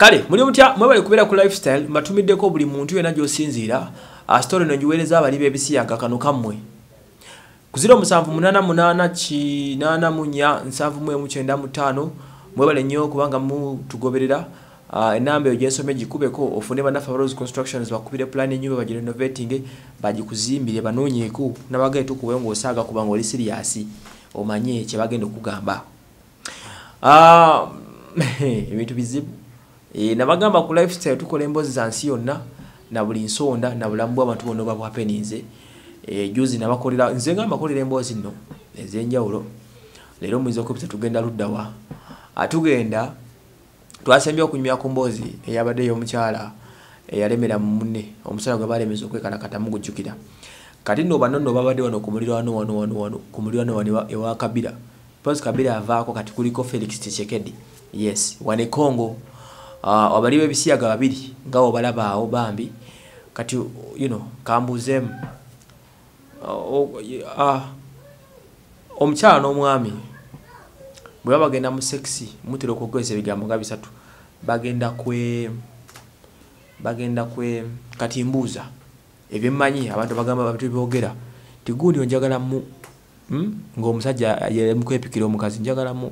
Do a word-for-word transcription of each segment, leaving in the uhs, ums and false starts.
Kale muri mutya mwebale kubera ku lifestyle matumiddeko buli muntu yena gyosinzira a story no njuweleza abali bebisiyaga kano kamwe ku zero musanvu munana munana ki nana munya nsanvu mwe mukyenda mutano mwebale nnyo kubanga mu tugoberera uh, enamba yo jesome gikubeko ofune bana Favours Constructions bakubire plan ennyumba baji renovating bagikuzimbire banonyeku nabagaito kuwengo osaga kubanga oli serious omanye kye bagenda okugamba ah ebintu bizibu e nabagamba ku lifestyle tukola embozi za nsi yonna na buli nsonda na bulambu abantu bono babwa peninze e juzi nabakolera nze ngamba kolera embozi nno ezenjawulo lero mwizo kopita tugenda luddawa atugenda twasembye okunyumya ku mbozi eyabadde yo mukyala eyalemera munne omusala gwe balemeza okwekana katamu gujjukira kati no banono babadde wano kumuliro wano wano wano wano kumuliro wano wano ewa Kabila Pause Kabila avaako kati kuliko Felix Tshisekedi yes wane Kongo uh, abali bebisiyaga babiri ngawo balaba awo bambi kati you know kambuzem uh, uh, omukyala n'omwami bwe bagenda mu sexy mutero kokwese bigambo nga bisatu bagenda kwe bagenda kwe kati mbuza ebimmanyi abantu bagamba babatu byogera tigudi onjagala mu hmm? ngo omusajja yele mukwepikira omukazi njagala mu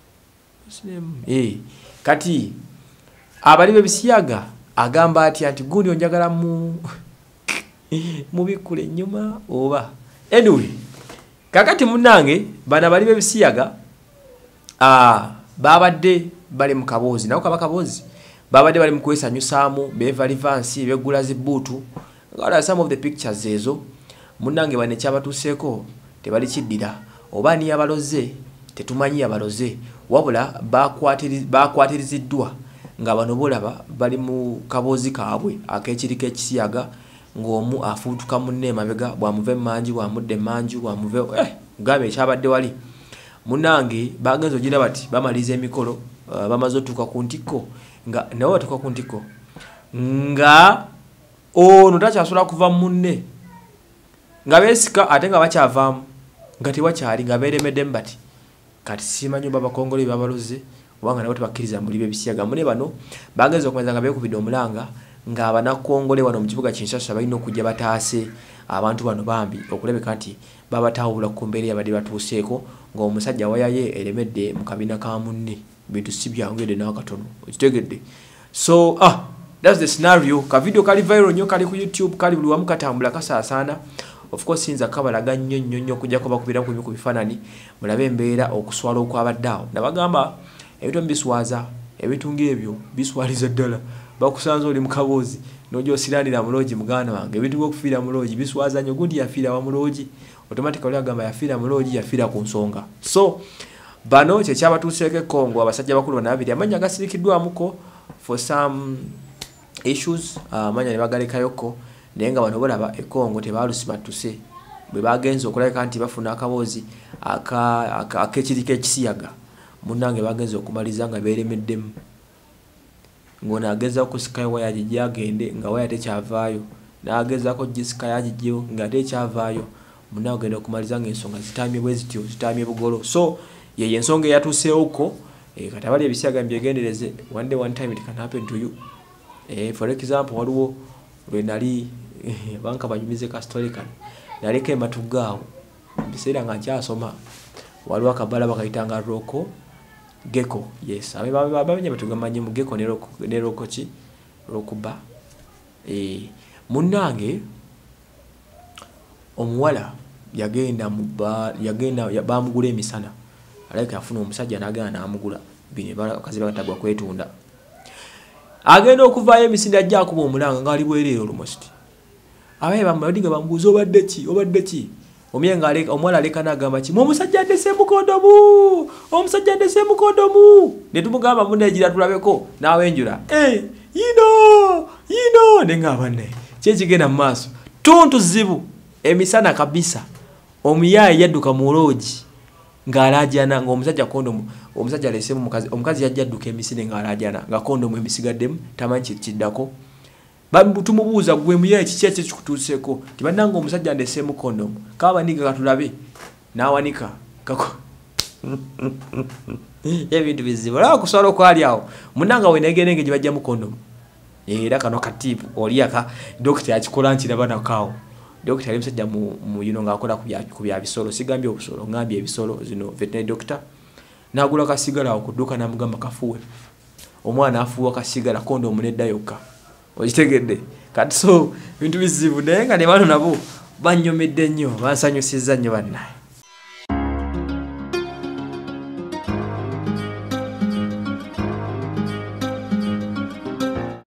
eh kati abali bebisiyaga agamba ati anti gudi onjagala mu mubikule nyuma oba anyway kakati munange bana bali bebisiyaga ah babadde bali mu kabozi nawo kabaka bozi babadde bali mu kwesa nyusamu beva rivansi begula zibutu ngala some of the pictures ezo munange bane kyabatuseeko tebali kiddira oba ni abaloze tetumanyi abaloze wabula bakwatiri bakwatiriziddwa nga bano bolaba bali mu kabozi kaabwe akekirike kisiyaga ng'omu afutuka munne mabega bwamuve manji bwamudde manji bwamuve eh gabe kyabadde wali munange bagenzo gira bati bamalize emikolo uh, bamazo tuka ku ntiko nga nawo tuka ku ntiko nga ono takyasula kuva munne nga besika ate nga bakyavamu nga tewakyali nga beremedde mbati kati simanyi baba kongole babaloze wanga nabo tebakiriza muri bebisiyaga mune bano bagenzo okumenza nga bekubidde omulanga nga abanakongole wano mu kibuga Kinshasa balina okujja bataase abantu bano bambi okulebeka nti babatawula ku mbere yabadde batuuseeko nga omusajja wayaye elemedde mu kabina ka munne bintu sibyangede n'akatono okitegedde so ah that's the scenario ka video kali viral nyo kali ku YouTube kali buli wamu katambula kasaasana of course sinza kabalaga nnyo nnyo nnyo kujja kuba kubira ku ku bifanani mulabe embeera okuswala okwabaddawo nabagamba ebintu mbiswaza ebintu ng'ebyo biswaliza ddala bakusanza oli mukabozi nojo siranira muloji mugana wange ebintu okufira muloji biswaza nnyo gundi yafira wa muloji automatically agamba yafira muloji yafira ku nsonga so bano kye kyabatuuseke Kongo abasajja bakulu banabiri amanya gasirikiddwa muko for some issues amanya ne bagalekayoko naye nga bano bolaba e Kongo tebalusimatuse bwe bagenze okuleka nti bafuna akabozi aka akekirike ekisiyaga munange bagenze okumaliza nga beremeddemu ngona ageza okusika waya jijagende nga waya tekyavaayo naageza ko jisika yajijyo nga tekyavaayo munange genda okumaliza nga ensonga zitamye bwezityo zitamye bugolo so ye ensonga yatuseewo uko e katabali ebisiyaga mbyegendereze one day one time it can happen to you e for example waliwo lwe nali banka banyumize ka story kan naleke matugaawo biseera nga nkyasoma waliwo akabala bakayitanga roko gecko yes abe babanye batugamanye mu gecko ne roko ne roko ki rokuba eh munange omuwala yagenda mu yagenda bamugula emisana aleka afuna omusajja nagana namugula bine bakazi bakatagwa kwetunda agenda okuvayo emisinda ajja kuba omulanga ngali bwerero almost abaye bamadiga bambuzo obadde ki obadde ki omyenga aleka omwala aleka nagamba ki omusajja ndese mukondomu omusajja ndese mukondomu ne tumugamba munejira tulabeko nawe enjura eh yino yino nenga banne kyekigenda mu maaso tuntu zibu emisana kabisa omuyaye yadduka mu loji ngalajana ngo omusajja kondomu omusajja alesemu omukazi omukazi yajja adduka emisine ngalajana nga kondomu emisigaddemu tamanyi kiddako bamutumubuuza gwe muyaye kikyekye kikutuuseko tibananga omusajja ndesemu kondomu kaba niga katulabe nawanika kako ebintu bizibu la kuswala kwali awo munanga we negerenge gibajja mu condom era kano katibu oliaka doctor yakikola nchiraba nakawo doctor ali msajja mu, mu you know ngakola ku bya bisolo sigambye obusolo ngambye ebisolo zino veterinary doctor nagula kasigala okuduka na mugamba kafuwe omwana afuwa kasigala kondo munedda yokka okitegedde kati so bintu bizibu naye nga ne bano nabo banyomedde nnyo bansanyusizza nnyo bannaye